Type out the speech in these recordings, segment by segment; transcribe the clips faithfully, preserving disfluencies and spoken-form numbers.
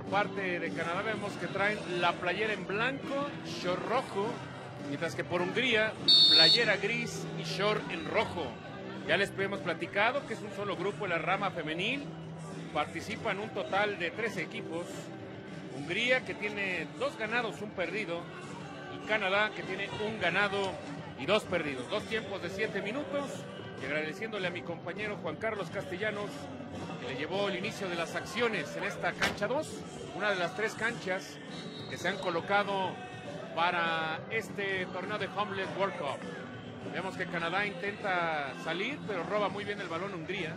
Por parte de Canadá vemos que traen la playera en blanco, short rojo, mientras que por Hungría, playera gris y short en rojo. Ya les hemos platicado que es un solo grupo en la rama femenil. Participan un total de trece equipos. Hungría, que tiene dos ganados, un perdido. Y Canadá, que tiene un ganado y dos perdidos. Dos tiempos de siete minutos. Y agradeciéndole a mi compañero Juan Carlos Castellanos, que le llevó el inicio de las acciones en esta cancha dos. Una de las tres canchas que se han colocado para este torneo de Homeless World Cup. Vemos que Canadá intenta salir, pero roba muy bien el balón Hungría.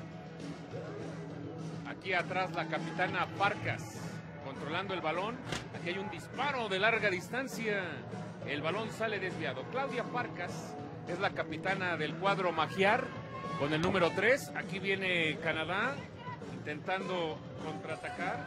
Aquí atrás la capitana Farkas controlando el balón. Aquí hay un disparo de larga distancia. El balón sale desviado. Claudia Farkas es la capitana del cuadro Magyar con el número tres. Aquí viene Canadá intentando contraatacar.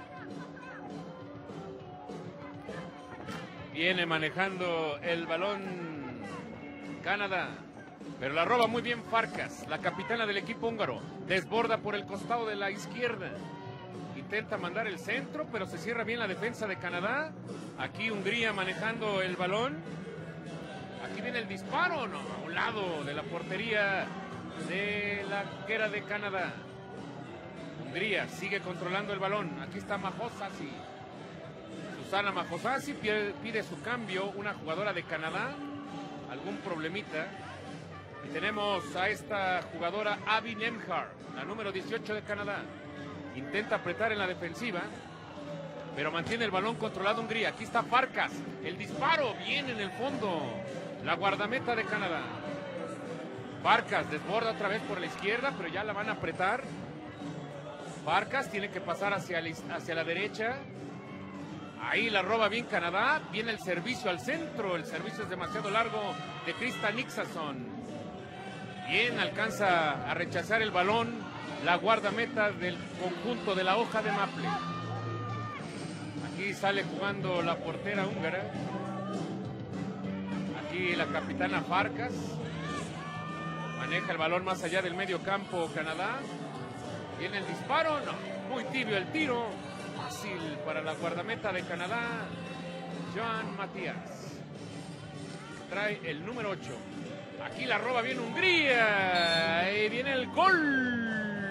Viene manejando el balón Canadá, pero la roba muy bien Farkas, la capitana del equipo húngaro. Desborda por el costado de la izquierda. Intenta mandar el centro, pero se cierra bien la defensa de Canadá. Aquí Hungría manejando el balón. Aquí viene el disparo, no, a un lado de la portería de la arquera de Canadá. Hungría sigue controlando el balón. Aquí está Majosasi. Susana Majosasi pide, pide su cambio, una jugadora de Canadá. Algún problemita. Y tenemos a esta jugadora Abby Nemhard, la número dieciocho de Canadá. Intenta apretar en la defensiva, pero mantiene el balón controlado Hungría. Aquí está Farkas, el disparo, bien en el fondo. La guardameta de Canadá. Farkas desborda otra vez por la izquierda, pero ya la van a apretar. Farkas tiene que pasar hacia la, hacia la derecha. Ahí la roba bien Canadá. Viene el servicio al centro. El servicio es demasiado largo de Krista Nixason. Bien, alcanza a rechazar el balón la guardameta del conjunto de la hoja de Maple. Aquí sale jugando la portera húngara. Aquí la capitana Farkas. Maneja el balón más allá del medio campo Canadá. Viene el disparo. No, muy tibio el tiro. Fácil para la guardameta de Canadá, Joan Matías. Trae el número ocho. Aquí la roba bien Hungría. Y viene el gol.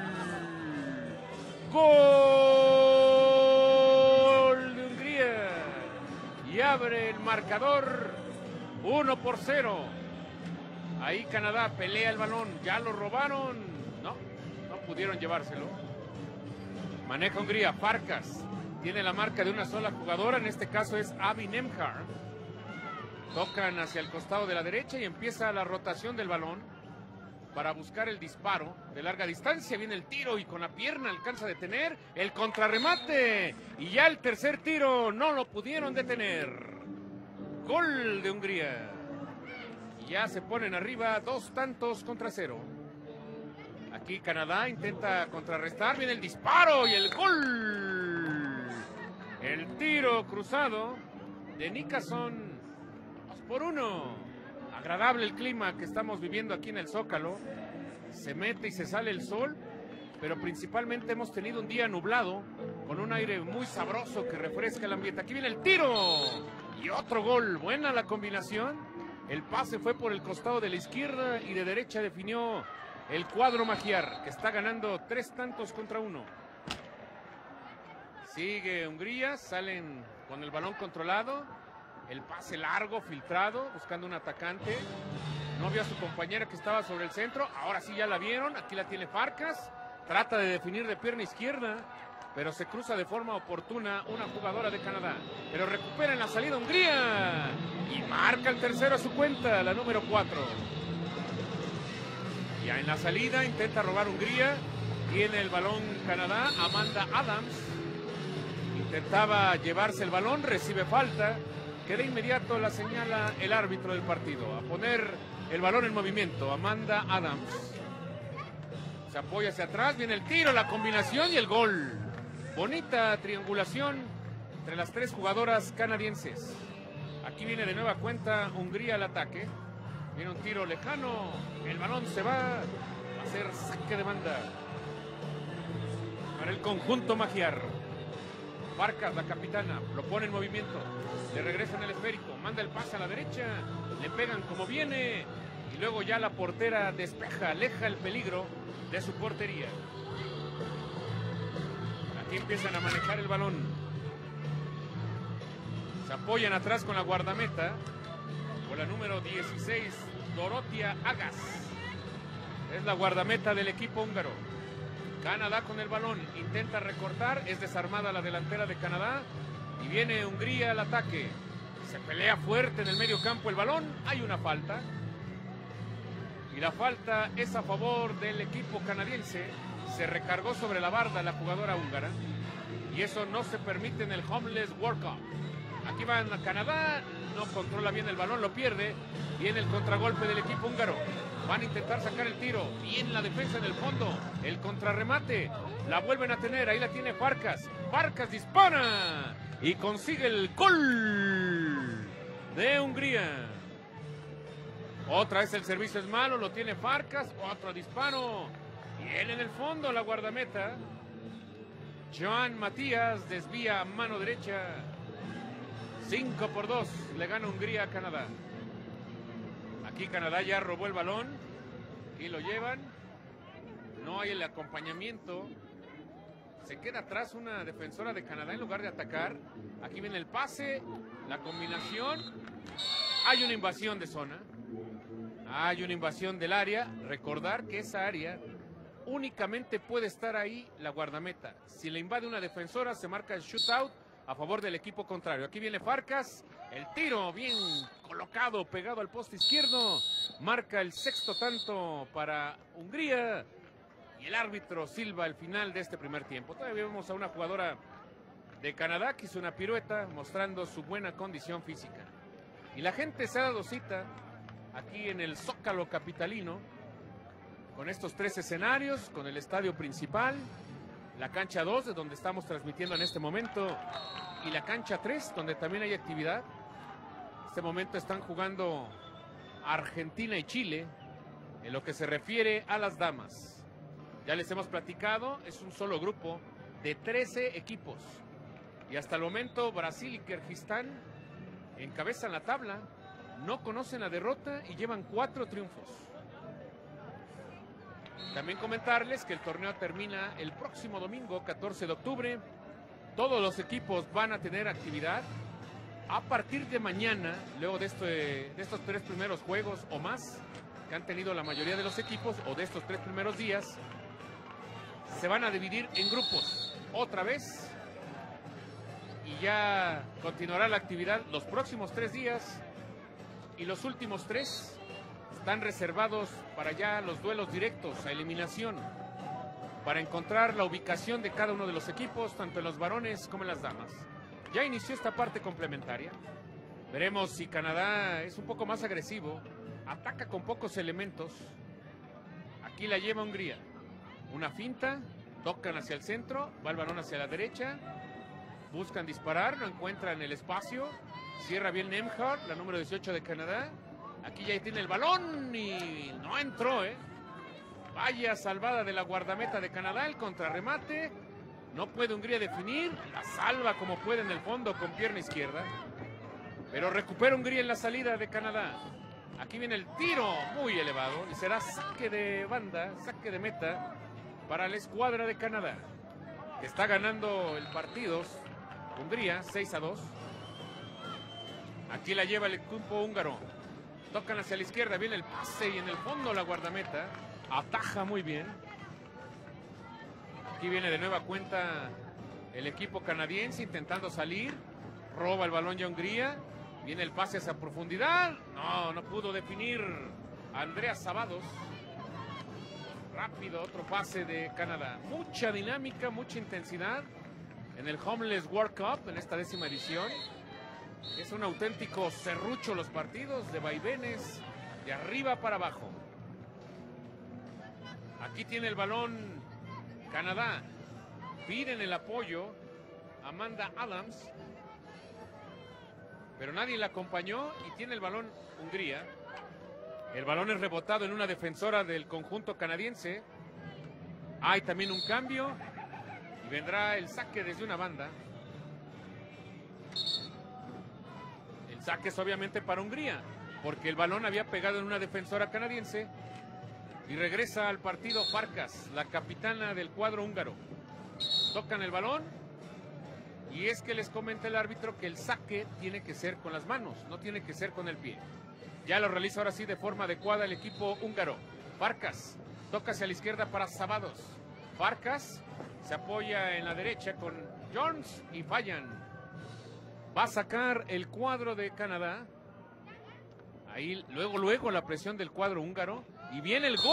Gol de Hungría. Y abre el marcador uno por cero. Ahí Canadá pelea el balón. Ya lo robaron. No, no pudieron llevárselo. Maneja Hungría, Farkas. Tiene la marca de una sola jugadora, en este caso es Abby Nemhard. Tocan hacia el costado de la derecha y empieza la rotación del balón para buscar el disparo de larga distancia. Viene el tiro y con la pierna alcanza a detener el contrarremate. Y ya el tercer tiro no lo pudieron detener. Gol de Hungría. Y ya se ponen arriba dos tantos contra cero. Aquí Canadá intenta contrarrestar, viene el disparo y el gol. El tiro cruzado de Nixason, dos por uno. Agradable el clima que estamos viviendo aquí en el Zócalo. Se mete y se sale el sol, pero principalmente hemos tenido un día nublado, con un aire muy sabroso que refresca el ambiente. Aquí viene el tiro y otro gol. Buena la combinación. El pase fue por el costado de la izquierda y de derecha definió el cuadro Magyar, que está ganando tres tantos contra uno. Sigue Hungría, salen con el balón controlado. El pase largo, filtrado, buscando un atacante. No vio a su compañera que estaba sobre el centro. Ahora sí ya la vieron. Aquí la tiene Farkas. Trata de definir de pierna izquierda, pero se cruza de forma oportuna una jugadora de Canadá. Pero recupera en la salida Hungría. Y marca el tercero a su cuenta, la número cuatro. Ya en la salida intenta robar Hungría. Tiene el balón Canadá. Amanda Adams intentaba llevarse el balón. Recibe falta que de inmediato la señala el árbitro del partido. A poner el balón en movimiento. Amanda Adams. Se apoya hacia atrás. Viene el tiro, la combinación y el gol. Bonita triangulación entre las tres jugadoras canadienses. Aquí viene de nueva cuenta Hungría al ataque. Viene un tiro lejano, el balón se va, va a ser saque de banda para el conjunto Magyar. Farcas, la capitana, lo pone en movimiento. Le regresa en el esférico, manda el pase a la derecha. Le pegan como viene. Y luego ya la portera despeja, aleja el peligro de su portería. Aquí empiezan a manejar el balón. Se apoyan atrás con la guardameta. Con la número dieciséis, Dorotia Agas. Es la guardameta del equipo húngaro. Canadá con el balón, intenta recortar, es desarmada la delantera de Canadá y viene Hungría al ataque. Se pelea fuerte en el medio campo el balón, hay una falta. Y la falta es a favor del equipo canadiense. Se recargó sobre la barda la jugadora húngara y eso no se permite en el Homeless World Cup. Aquí van a Canadá, no controla bien el balón, lo pierde. Viene el contragolpe del equipo húngaro. Van a intentar sacar el tiro. Bien la defensa en el fondo. El contrarremate. La vuelven a tener. Ahí la tiene Farcas. Farcas dispara. Y consigue el gol de Hungría. Otra vez el servicio es malo. Lo tiene Farcas. Otro disparo. Bien en el fondo la guardameta. Joan Matías desvía a mano derecha. cinco por dos. Le gana Hungría a Canadá. Aquí Canadá ya robó el balón y lo llevan. No hay el acompañamiento. Se queda atrás una defensora de Canadá en lugar de atacar. Aquí viene el pase, la combinación. Hay una invasión de zona. Hay una invasión del área. Recordar que esa área únicamente puede estar ahí la guardameta. Si le invade una defensora se marca el shootout a favor del equipo contrario. Aquí viene Farcas. El tiro bien colocado, pegado al poste izquierdo. Marca el sexto tanto para Hungría. Y el árbitro silba el final de este primer tiempo. Todavía vemos a una jugadora de Canadá que hizo una pirueta mostrando su buena condición física. Y la gente se ha dado cita aquí en el Zócalo capitalino con estos tres escenarios, con el estadio principal, la cancha dos, de donde estamos transmitiendo en este momento, y la cancha tres, donde también hay actividad. En este momento están jugando Argentina y Chile en lo que se refiere a las damas. Ya les hemos platicado, es un solo grupo de trece equipos. Y hasta el momento Brasil y Kirguistán encabezan la tabla, no conocen la derrota y llevan cuatro triunfos. También comentarles que el torneo termina el próximo domingo, catorce de octubre. Todos los equipos van a tener actividad. A partir de mañana, luego de, este, de estos tres primeros juegos o más que han tenido la mayoría de los equipos, o de estos tres primeros días, se van a dividir en grupos otra vez. Y ya continuará la actividad los próximos tres días. Y los últimos tres están reservados para ya los duelos directos a eliminación, para encontrar la ubicación de cada uno de los equipos, tanto en los varones como en las damas. Ya inició esta parte complementaria. Veremos si Canadá es un poco más agresivo, ataca con pocos elementos. Aquí la lleva Hungría. Una finta, tocan hacia el centro, va el balón hacia la derecha, buscan disparar, no encuentran el espacio, cierra bien Nemhard, la número dieciocho de Canadá. Aquí ya tiene el balón y no entró, ¿eh? Vaya salvada de la guardameta de Canadá, el contrarremate. No puede Hungría definir, la salva como puede en el fondo con pierna izquierda. Pero recupera Hungría en la salida de Canadá. Aquí viene el tiro muy elevado y será saque de banda, saque de meta para la escuadra de Canadá, que está ganando el partido Hungría seis a dos. Aquí la lleva el equipo húngaro. Tocan hacia la izquierda, viene el pase y en el fondo la guardameta ataja muy bien. Aquí viene de nueva cuenta el equipo canadiense intentando salir. Roba el balón ya Hungría. Viene el pase hacia profundidad. No, no pudo definir Andrea Sabados. Rápido, otro pase de Canadá. Mucha dinámica, mucha intensidad en el Homeless World Cup, en esta décima edición. Es un auténtico serrucho los partidos, de vaivenes, de arriba para abajo. Aquí tiene el balón Canadá. Piden el apoyo Amanda Adams, pero nadie la acompañó y tiene el balón Hungría. El balón es rebotado en una defensora del conjunto canadiense. Hay también un cambio y vendrá el saque desde una banda. Saques obviamente para Hungría, porque el balón había pegado en una defensora canadiense. Y regresa al partido Farkas, la capitana del cuadro húngaro. Tocan el balón. Y es que les comenta el árbitro que el saque tiene que ser con las manos, no tiene que ser con el pie. Ya lo realiza ahora sí de forma adecuada el equipo húngaro. Farkas toca hacia la izquierda para Sabados. Farkas se apoya en la derecha con Jones y fallan. Va a sacar el cuadro de Canadá. Ahí luego, luego la presión del cuadro húngaro. Y viene el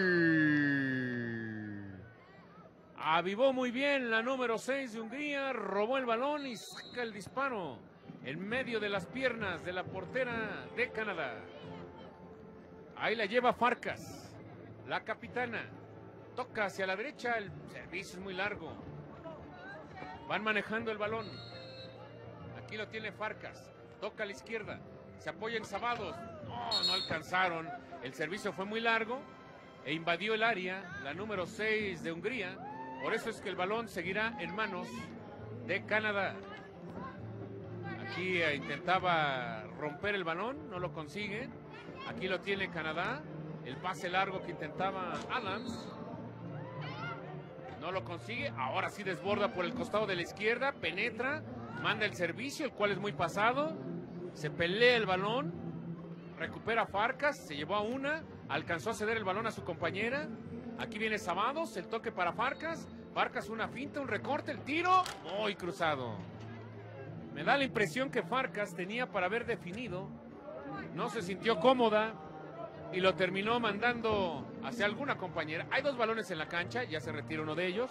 gol. Avivó muy bien la número seis de Hungría. Robó el balón y saca el disparo en medio de las piernas de la portera de Canadá. Ahí la lleva Farkas, la capitana. Toca hacia la derecha, el servicio es muy largo. Van manejando el balón. Aquí lo tiene Farkas. Toca a la izquierda. Se apoya en Sabados. No, no alcanzaron. El servicio fue muy largo e invadió el área la número seis de Hungría. Por eso es que el balón seguirá en manos de Canadá. Aquí eh, intentaba romper el balón, no lo consigue. Aquí lo tiene Canadá. El pase largo que intentaba Adams. No lo consigue. Ahora sí desborda por el costado de la izquierda. Penetra. Manda el servicio, el cual es muy pasado. Se pelea el balón. Recupera Farkas. Se llevó a una. Alcanzó a ceder el balón a su compañera. Aquí viene Sabados. El toque para Farkas. Farkas una finta, un recorte, el tiro. Muy cruzado. Me da la impresión que Farkas tenía para haber definido. No se sintió cómoda. Y lo terminó mandando hacia alguna compañera. Hay dos balones en la cancha. Ya se retira uno de ellos.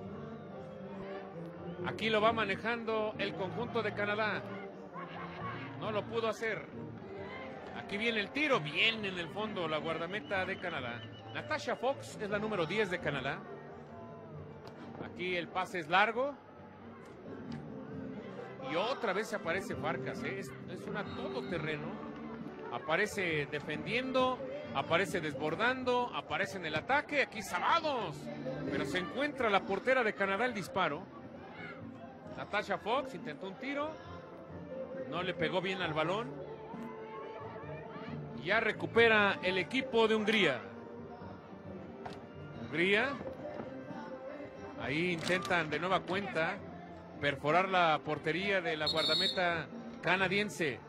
Aquí lo va manejando el conjunto de Canadá. No lo pudo hacer. Aquí viene el tiro. Bien en el fondo la guardameta de Canadá. Natasha Fox es la número diez de Canadá. Aquí el pase es largo. Y otra vez se aparece Farkas. ¿eh? Es, es una todoterreno. Aparece defendiendo, aparece desbordando, aparece en el ataque. Aquí Sabados. Pero se encuentra la portera de Canadá el disparo. Natasha Fox intentó un tiro. No le pegó bien al balón. Y ya recupera el equipo de Hungría. Hungría. Ahí intentan de nueva cuenta perforar la portería de la guardameta canadiense.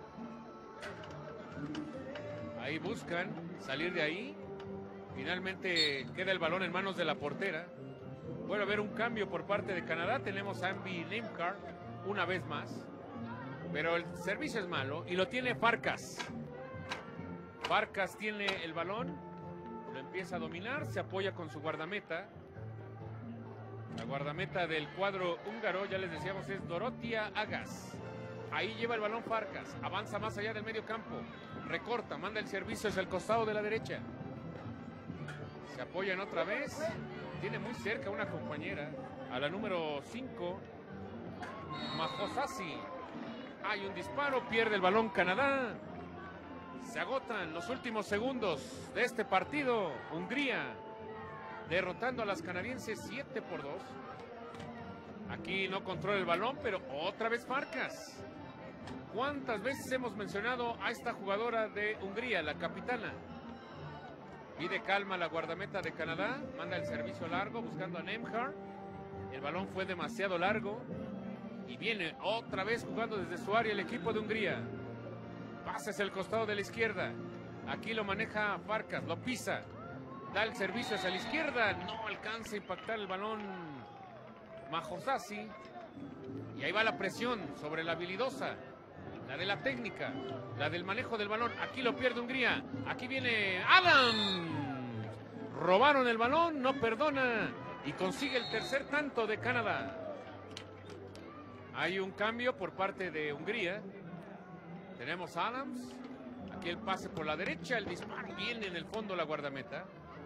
Ahí buscan salir de ahí. Finalmente queda el balón en manos de la portera. Puede haber un cambio por parte de Canadá. Tenemos a Ambi Nemkar una vez más. Pero el servicio es malo y lo tiene Farkas. Farkas tiene el balón. Lo empieza a dominar. Se apoya con su guardameta. La guardameta del cuadro húngaro, ya les decíamos, es Dorotia Agas. Ahí lleva el balón Farkas. Avanza más allá del medio campo. Recorta, manda el servicio hacia el costado de la derecha. Se apoyan otra vez. Tiene muy cerca una compañera. A la número cinco. Mahosasi. Hay un disparo. Pierde el balón Canadá. Se agotan los últimos segundos de este partido. Hungría derrotando a las canadienses siete por dos. Aquí no controla el balón, pero otra vez Farkas. ¿Cuántas veces hemos mencionado a esta jugadora de Hungría, la capitana? Pide calma a la guardameta de Canadá. Manda el servicio largo buscando a Nemkar. El balón fue demasiado largo. Y viene otra vez jugando desde su área el equipo de Hungría. Pasa hacia el costado de la izquierda. Aquí lo maneja Farkas, lo pisa. Da el servicio hacia la izquierda. No alcanza a impactar el balón Mahosasi. Y ahí va la presión sobre la habilidosa. La de la técnica. La del manejo del balón. Aquí lo pierde Hungría. Aquí viene Adams. Robaron el balón. No perdona. Y consigue el tercer tanto de Canadá. Hay un cambio por parte de Hungría. Tenemos a Adams. Aquí el pase por la derecha. El disparo viene en el fondo la guardameta.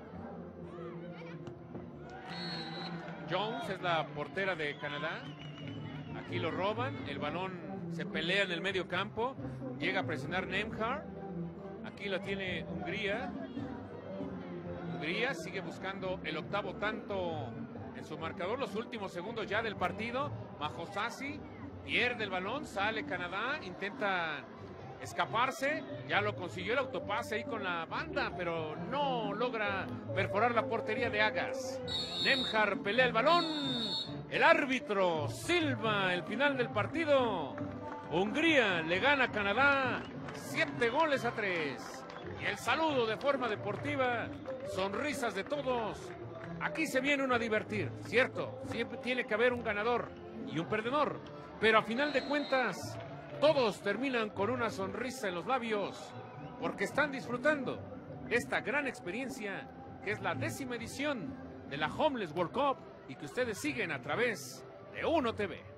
Jones es la portera de Canadá. Aquí lo roban. El balón se pelea en el medio campo. Llega a presionar Nemkar. Aquí lo tiene Hungría. Hungría sigue buscando el octavo tanto en su marcador. Los últimos segundos ya del partido. Mahosasi pierde el balón. Sale Canadá. Intenta escaparse, ya lo consiguió el autopase ahí con la banda, pero no logra perforar la portería de Agas. Nemhard pelea el balón, el árbitro silba el final del partido. Hungría le gana a Canadá siete goles a tres. Y el saludo de forma deportiva, sonrisas de todos. Aquí se viene uno a divertir, cierto, siempre tiene que haber un ganador y un perdedor, pero a final de cuentas todos terminan con una sonrisa en los labios porque están disfrutando de esta gran experiencia que es la décima edición de la Homeless World Cup y que ustedes siguen a través de Uno T V.